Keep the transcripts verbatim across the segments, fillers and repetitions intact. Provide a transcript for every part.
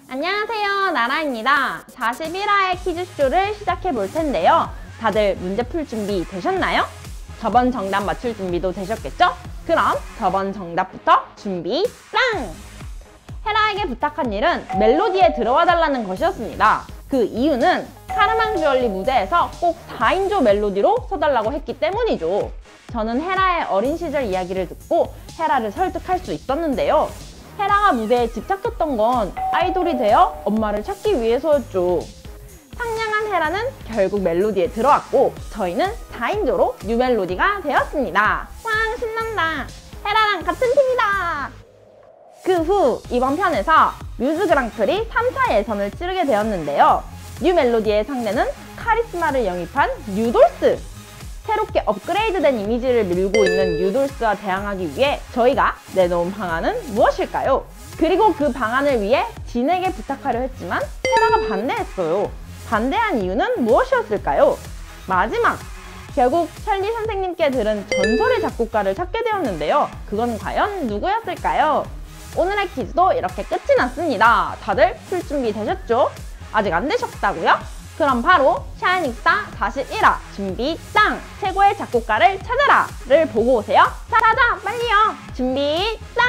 안녕하세요, 나라입니다. 사십일 화의 퀴즈쇼를 시작해 볼 텐데요. 다들 문제 풀 준비 되셨나요? 저번 정답 맞출 준비도 되셨겠죠? 그럼 저번 정답부터 준비 짱! 헤라에게 부탁한 일은 멜로디에 들어와 달라는 것이었습니다. 그 이유는 카르망 주얼리 무대에서 꼭 사 인조 멜로디로 써달라고 했기 때문이죠. 저는 헤라의 어린 시절 이야기를 듣고 헤라를 설득할 수 있었는데요. 헤라가 무대에 집착했던 건 아이돌이 되어 엄마를 찾기 위해서였죠. 상냥한 헤라는 결국 멜로디에 들어왔고 저희는 사 인조로 뉴 멜로디가 되었습니다. 와, 신난다. 헤라랑 같은 팀이다. 그 후 이번 편에서 뮤즈 그랑프리 삼 차 예선을 치르게 되었는데요. 뉴 멜로디의 상대는 카리스마를 영입한 뉴돌스! 새롭게 업그레이드된 이미지를 밀고 있는 뉴돌스와 대항하기 위해 저희가 내놓은 방안은 무엇일까요? 그리고 그 방안을 위해 진에게 부탁하려 했지만 헤라가 반대했어요. 반대한 이유는 무엇이었을까요? 마지막! 결국 찰리 선생님께 들은 전설의 작곡가를 찾게 되었는데요. 그건 과연 누구였을까요? 오늘의 퀴즈도 이렇게 끝이 났습니다. 다들 풀 준비 되셨죠? 아직 안 되셨다고요? 그럼 바로 샤이닝스타 사십일 화 준비 짱! 최고의 작곡가를 찾아라! 를 보고 오세요. 찾아자! 빨리요! 준비 짱!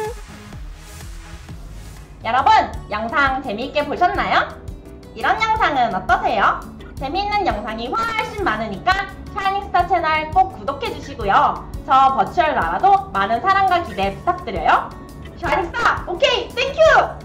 여러분, 영상 재미있게 보셨나요? 이런 영상은 어떠세요? 재미있는 영상이 훨씬 많으니까 샤이닝스타 채널 꼭 구독해주시고요. 저 버추얼 나라도 많은 사랑과 기대 부탁드려요. 샤이닝스타 오케이! 땡큐!